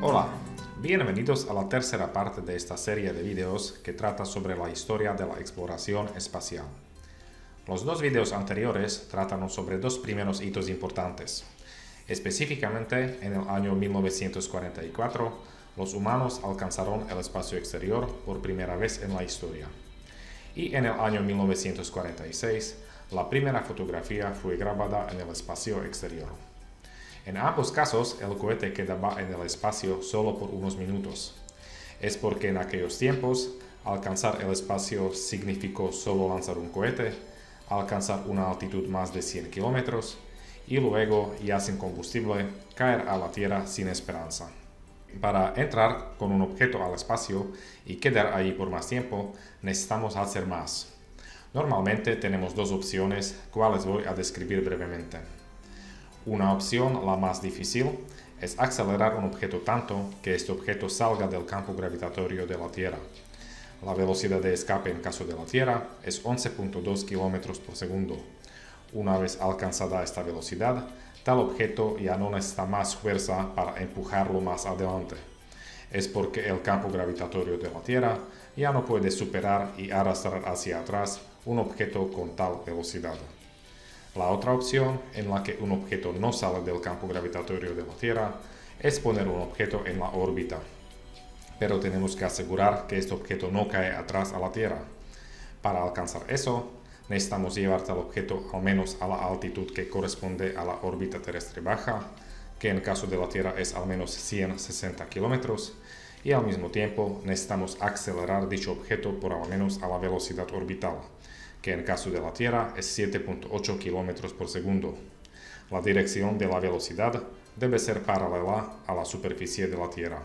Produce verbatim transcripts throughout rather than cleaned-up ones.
Hola, bienvenidos a la tercera parte de esta serie de videos que trata sobre la historia de la exploración espacial. Los dos videos anteriores tratan sobre dos primeros hitos importantes. Específicamente, en el año mil novecientos cuarenta y cuatro, los humanos alcanzaron el espacio exterior por primera vez en la historia. Y en el año mil novecientos cuarenta y seis, la primera fotografía fue grabada en el espacio exterior. En ambos casos, el cohete quedaba en el espacio solo por unos minutos. Es porque en aquellos tiempos, alcanzar el espacio significó solo lanzar un cohete, alcanzar una altitud más de cien kilómetros y luego, ya sin combustible, caer a la Tierra sin esperanza. Para entrar con un objeto al espacio y quedar ahí por más tiempo, necesitamos hacer más. Normalmente tenemos dos opciones, cuales voy a describir brevemente. Una opción, la más difícil, es acelerar un objeto tanto que este objeto salga del campo gravitatorio de la Tierra. La velocidad de escape en caso de la Tierra es once punto dos kilómetros por segundo. Una vez alcanzada esta velocidad, tal objeto ya no necesita más fuerza para empujarlo más adelante. Es porque el campo gravitatorio de la Tierra ya no puede superar y arrastrar hacia atrás un objeto con tal velocidad. La otra opción, en la que un objeto no sale del campo gravitatorio de la Tierra, es poner un objeto en la órbita. Pero tenemos que asegurar que este objeto no cae atrás a la Tierra. Para alcanzar eso, necesitamos llevar tal objeto al menos a la altitud que corresponde a la órbita terrestre baja, que en caso de la Tierra es al menos ciento sesenta kilómetros, y al mismo tiempo necesitamos acelerar dicho objeto por al menos a la velocidad orbital, que en caso de la Tierra es siete punto ocho kilómetros por segundo. La dirección de la velocidad debe ser paralela a la superficie de la Tierra.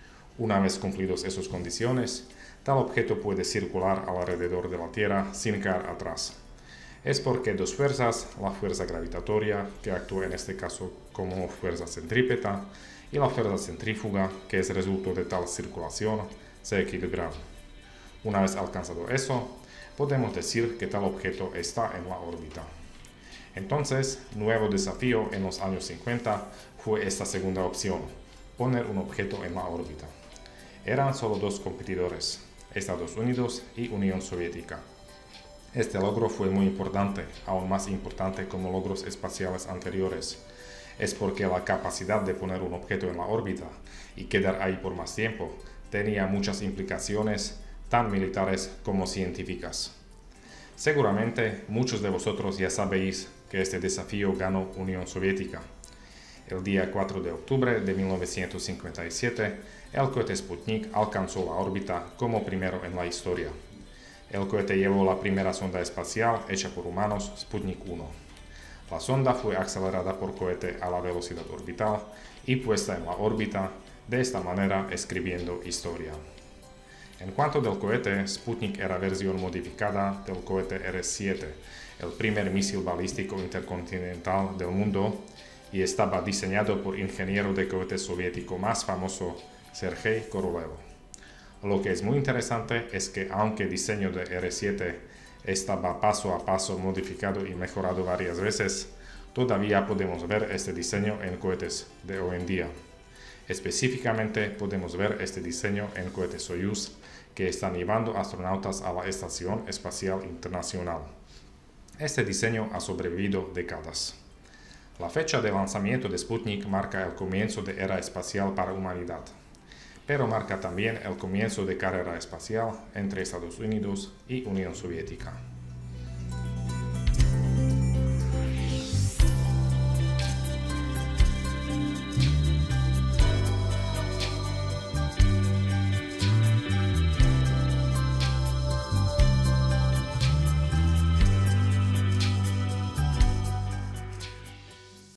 Una vez cumplidos esas condiciones, tal objeto puede circular alrededor de la Tierra sin caer atrás. Es porque dos fuerzas, la fuerza gravitatoria, que actúa en este caso como fuerza centrípeta, y la fuerza centrífuga, que es resultado de tal circulación, se equilibran. Una vez alcanzado eso, podemos decir que tal objeto está en la órbita. Entonces, nuevo desafío en los años cincuenta fue esta segunda opción, poner un objeto en la órbita. Eran solo dos competidores, Estados Unidos y Unión Soviética. Este logro fue muy importante, aún más importante como logros espaciales anteriores. Es porque la capacidad de poner un objeto en la órbita y quedar ahí por más tiempo tenía muchas implicaciones, tan militares como científicas. Seguramente muchos de vosotros ya sabéis que este desafío ganó Unión Soviética. El día cuatro de octubre de mil novecientos cincuenta y siete, el cohete Sputnik alcanzó la órbita como primero en la historia. El cohete llevó la primera sonda espacial hecha por humanos, Sputnik uno. La sonda fue acelerada por cohete a la velocidad orbital y puesta en la órbita, de esta manera escribiendo historia. En cuanto del cohete, Sputnik era versión modificada del cohete R siete, el primer misil balístico intercontinental del mundo, y estaba diseñado por ingeniero de cohete soviético más famoso, Sergei Korolev. Lo que es muy interesante es que aunque el diseño de R siete estaba paso a paso modificado y mejorado varias veces, todavía podemos ver este diseño en cohetes de hoy en día. Específicamente podemos ver este diseño en cohetes Soyuz, que están llevando astronautas a la Estación Espacial Internacional. Este diseño ha sobrevivido décadas. La fecha de lanzamiento de Sputnik marca el comienzo de era espacial para la humanidad, pero marca también el comienzo de carrera espacial entre Estados Unidos y Unión Soviética.